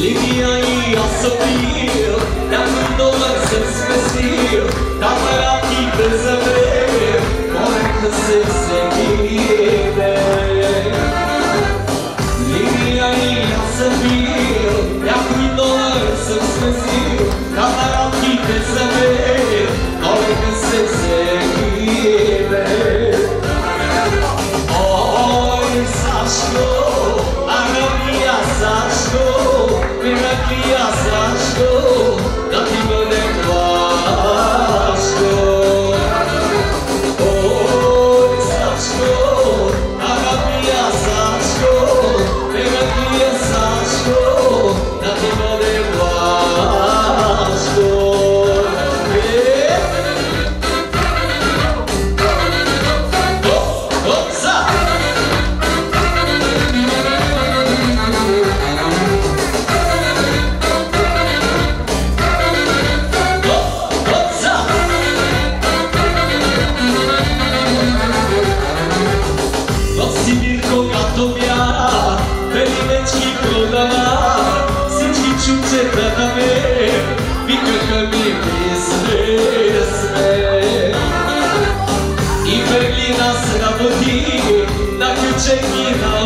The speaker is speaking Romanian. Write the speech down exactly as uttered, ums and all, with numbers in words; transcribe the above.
Linia i asopir, neamândouă să-ți spăsir, dar fără chipă să vrem, orică să se ghide. Linia i asopir, neamândouă să-ți spăsir, dar fără chipă să vrem, orică să se ghide. Oi, Sașco, Arabia Sașco, Miraclia Sașco, dați-mă de Pașco. Oi, Sașco, Arabia Sașco, Miraclia Sașco, dați-mă de Pașco. I Berlina se napoti, na ključek i na